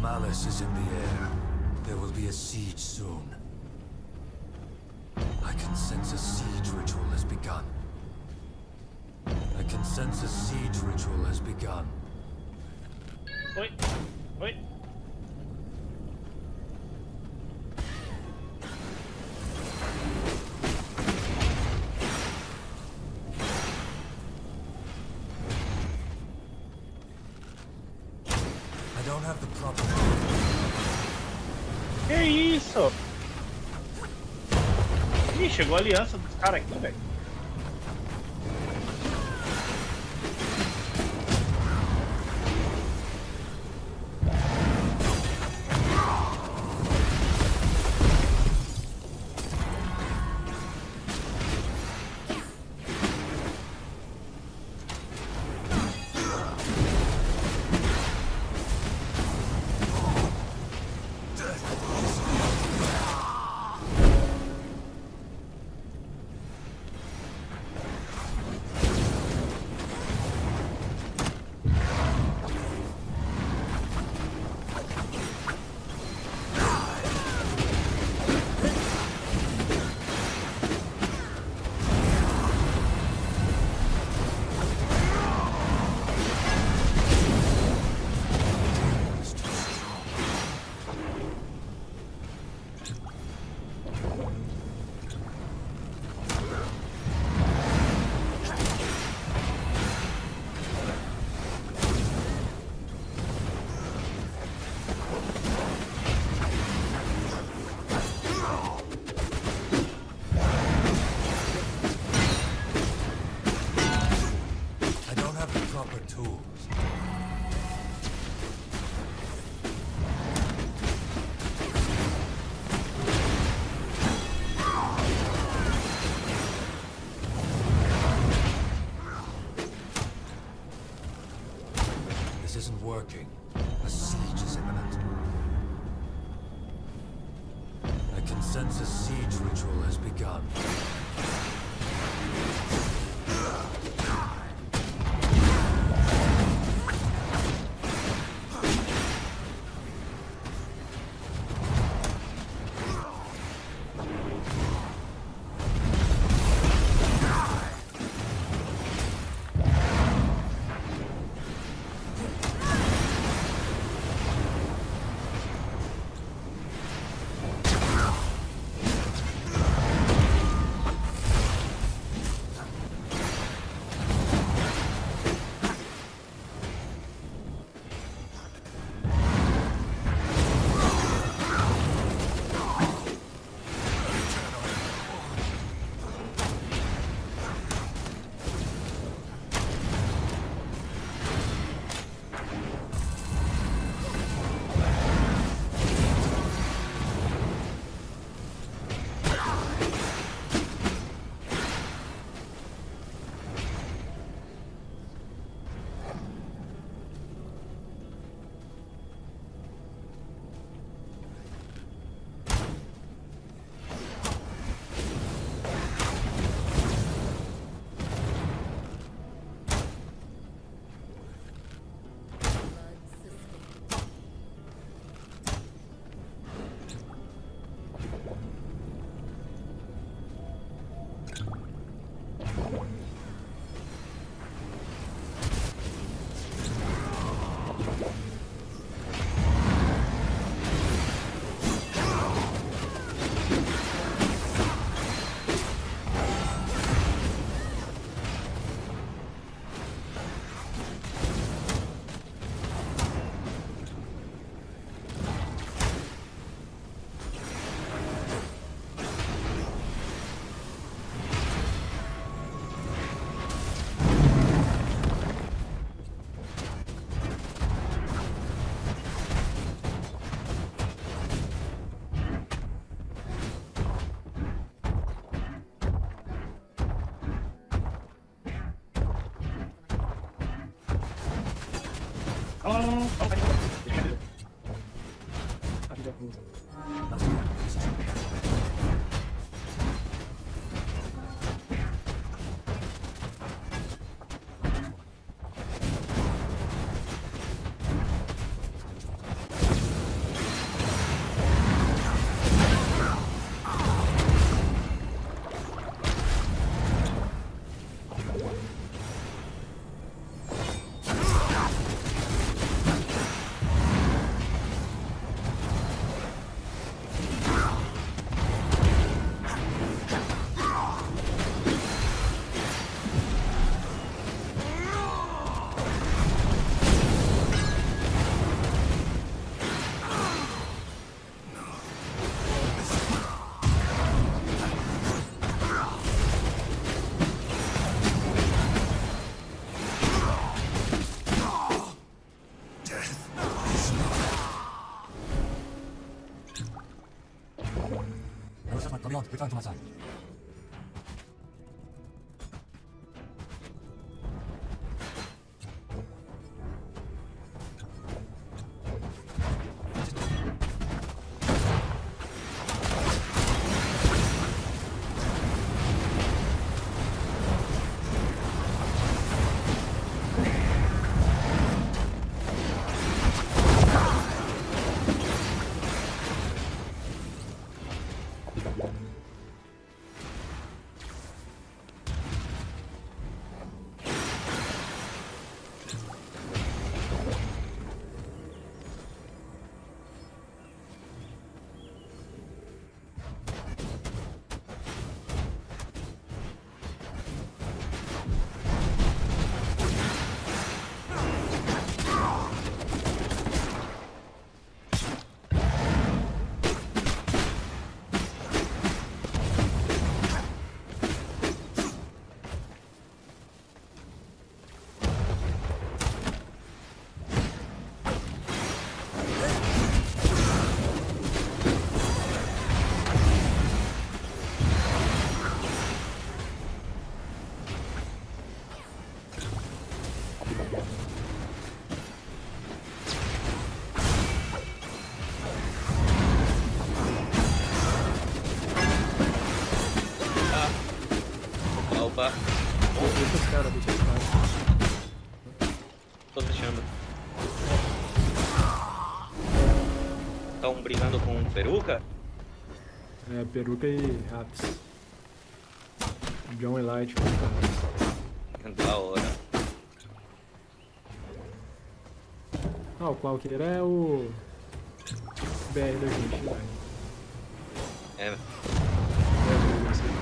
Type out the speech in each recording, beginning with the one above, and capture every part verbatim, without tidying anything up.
malice is in the air. There will be a siege soon. I can sense a siege ritual has begun. I can sense a siege ritual has begun. Oi, oi. I don't have the proper. Que isso? Ih, chegou a aliança dos caras aqui, velho. This isn't working. A siege is imminent. I can sense a siege ritual has begun. Oh, okay. beyond, return to my side. Opa. Deixa os caras, deixa os caras. Tô deixando. Estão brigando com peruca? É, peruca e ratos. John e Light com caras. Da hora. Ah, o Cloaker é o B R da gente, né? É. É, eu sei.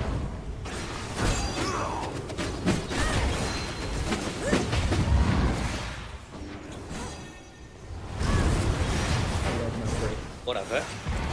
Bora, velho.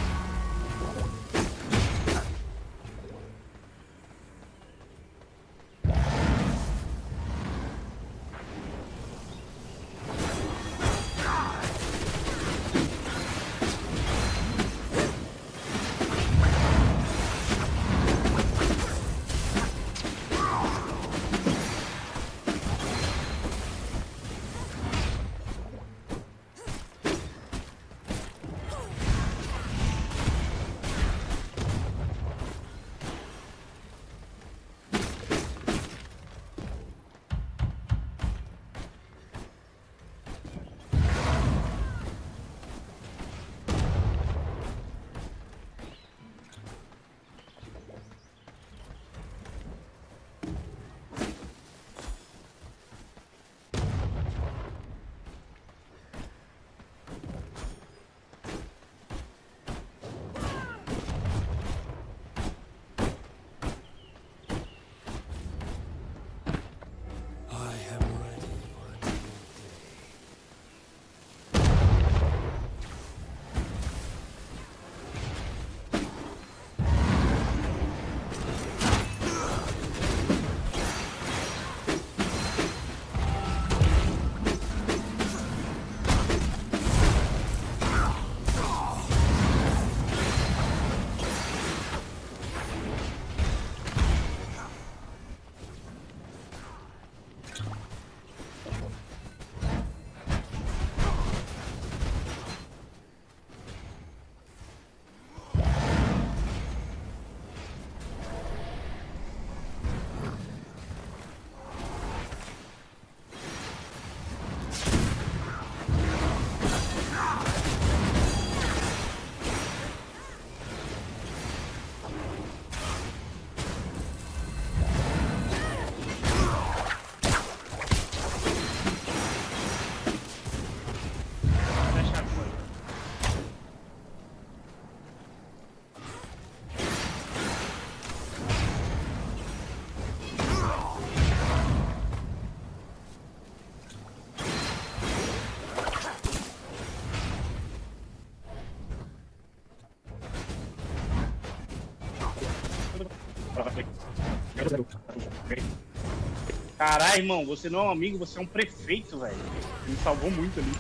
Caralho, irmão, você não é um amigo, você é um prefeito, velho. Me salvou muito ali.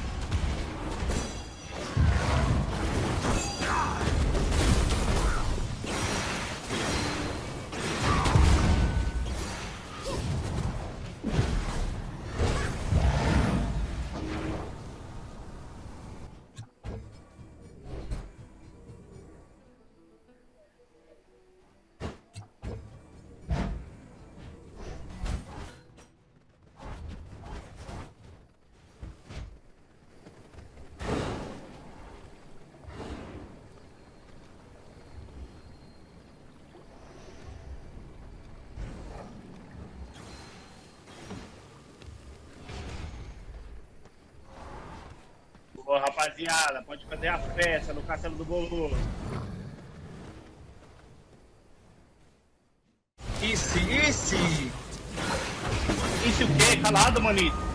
Ô, rapaziada, pode fazer a festa no Castelo do Bolo. Esse, esse! Isso o quê? Calado, manito.